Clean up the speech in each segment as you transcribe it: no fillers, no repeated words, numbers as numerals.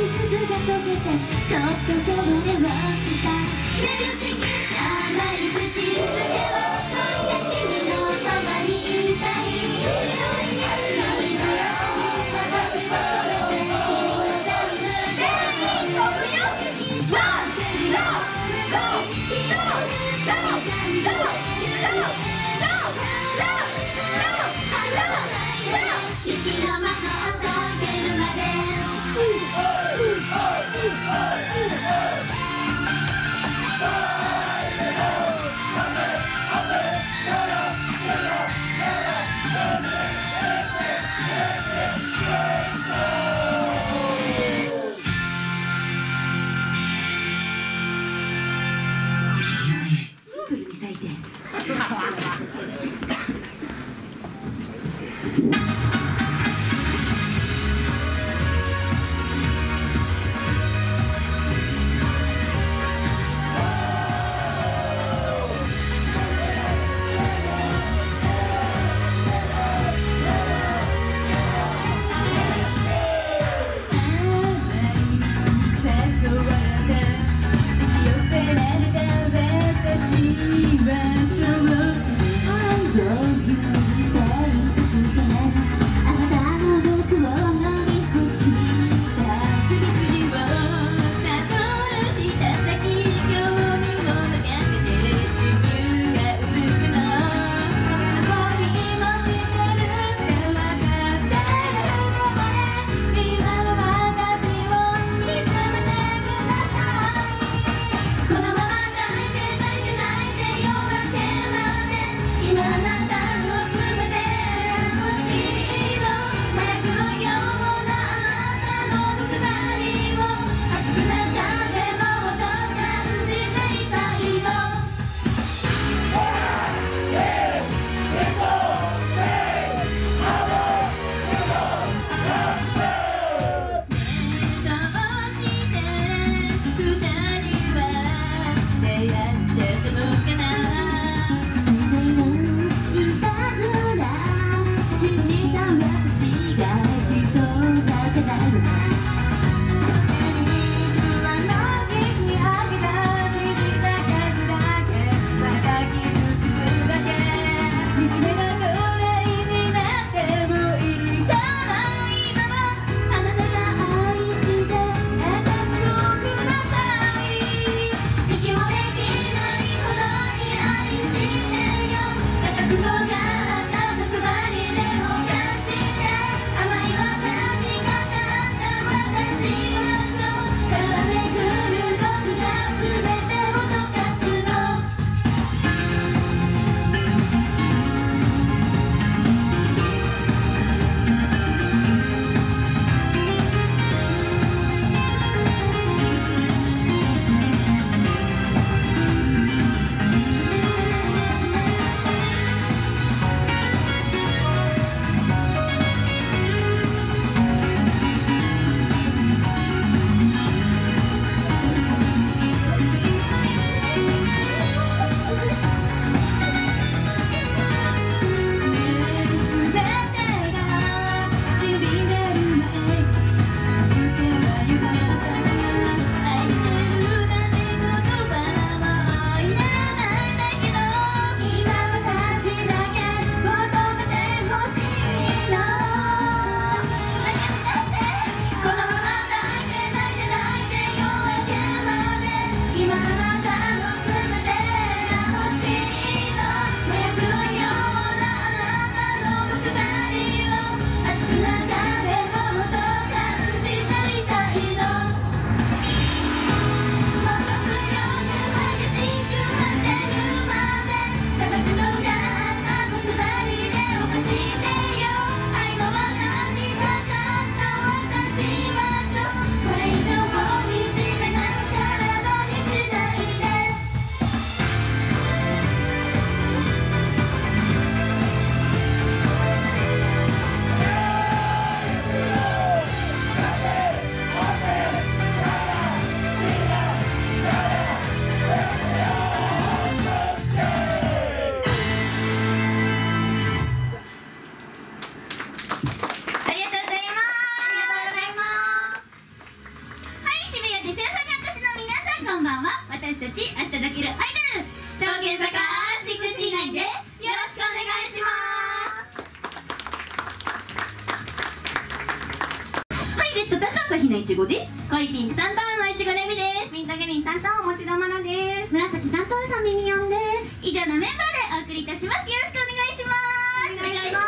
粒が溶けてそっと手をれをした魅力的甘い口づけを今夜君のそばにいたい白い闇のように私を染めて君の全部で飛ぶよラーラーラー雪の魔法を解けるまでシンプルに咲いてデス屋さんにお越しの皆さん、こんばんは。私たち明日だけるアイドル、道玄坂69でよろしくお願いします。はい、レッド担当朝比奈いちごです。恋ピンク担当のいちごレミです。ミントグリーン担当持田まなです。紫担当さみみよんです。以上のメンバーでお送りいたします。よろしくお願いします。お願いします。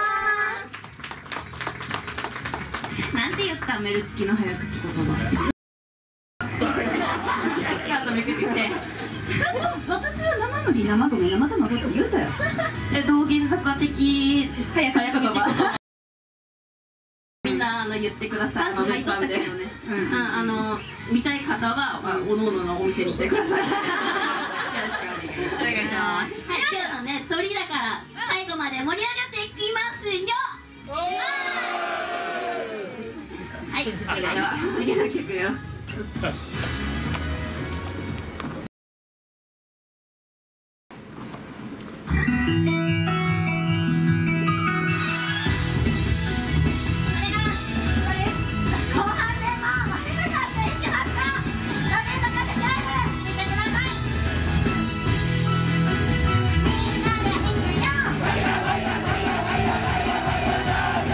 なんて言ったメルチキの早口言葉。スカートめくってきて。ちょっと私は生麦生米生卵って言うたよ。道玄坂的早口言葉。みんな言ってください。パンツ履いとったけどね。見たい方はおのおののお店に行ってください。よろしくお願いします。はい、今日のね鳥だから最後まで盛り上がっていきますよ。はい、それでは次の曲よ。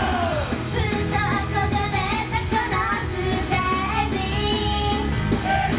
「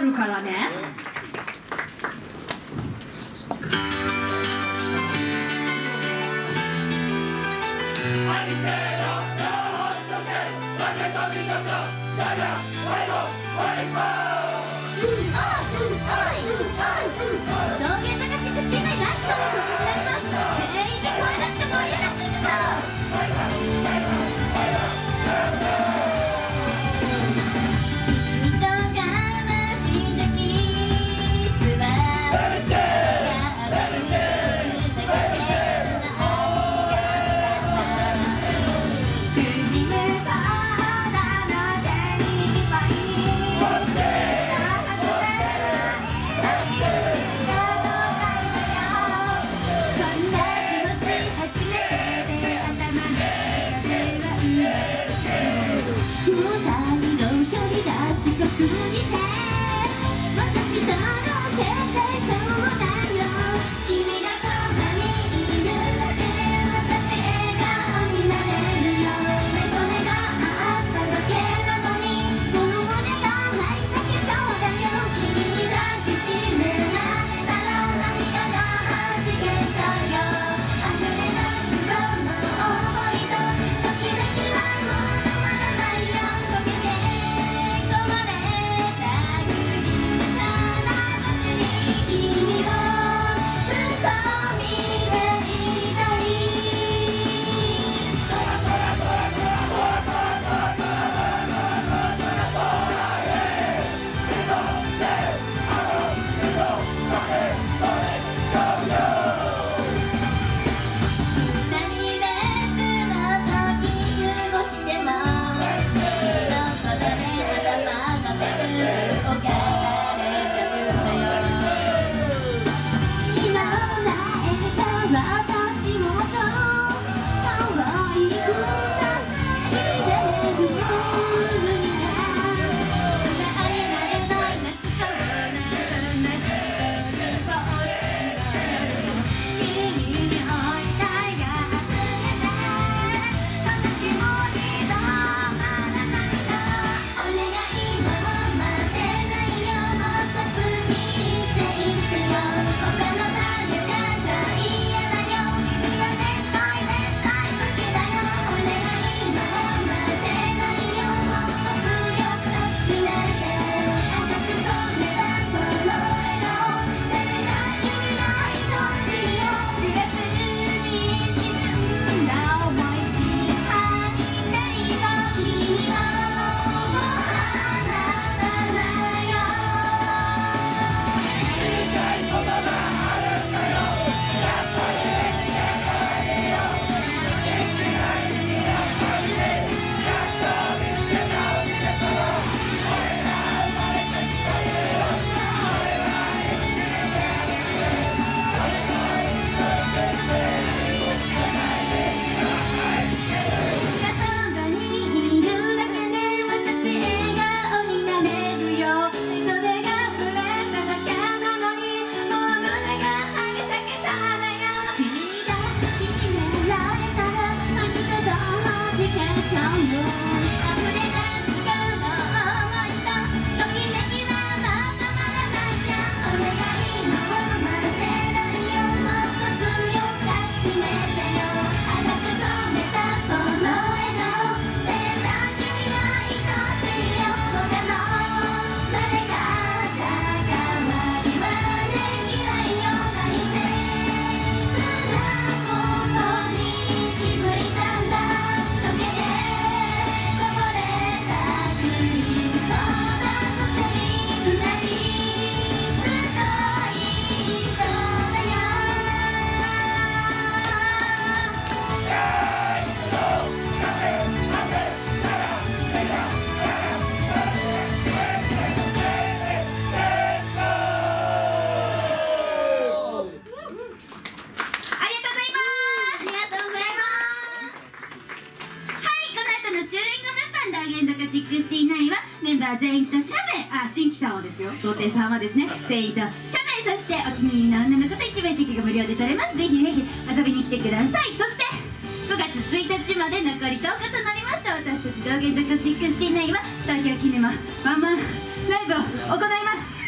るからね。69はメンバー全員と写メ、新規さんはですよ、童貞さんはですね、全員と写メ、そしてお気に入りの女の子と1名チェキが無料で取れます。ぜひぜひ遊びに来てください。そして5月1日まで残り10日となりました。私たち道玄坂69は投票記念もワンマンライブを行います。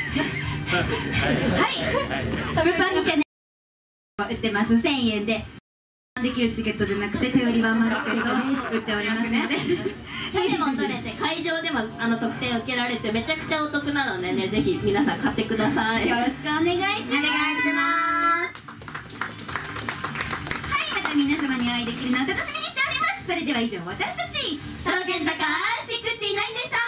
物販にてね売ってます。1000円でできるチケットじゃなくて手売りワンマンチケットを売っておりますので、 写メも撮れて会場でも特典受けられてめちゃくちゃお得なのでね、ぜひ皆さん買ってください。 よろしくお願いします。はい、また皆様にお会いできるのを楽しみにしております。それでは以上、私たち当店坂69でした。